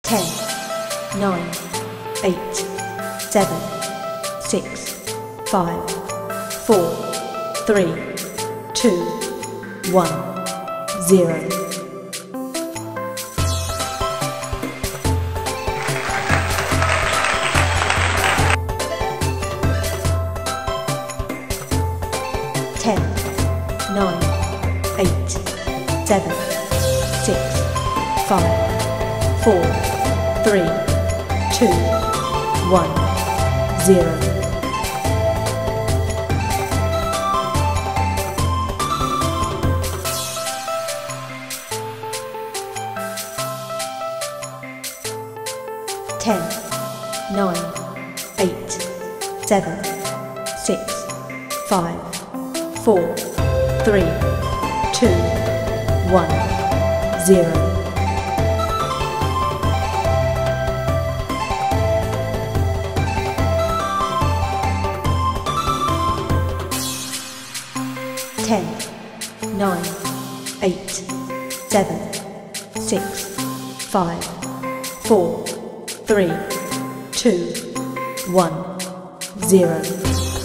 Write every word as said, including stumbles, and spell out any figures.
ten, nine, eight, seven, six, five, four, three, two, one, zero. ten, nine, eight, seven, six, five, four, three, two, one, zero. ten, nine, eight, seven, six, five, four, three, two, one, zero. ten, nine, eight, seven, six, five, four, three, two, one, zero.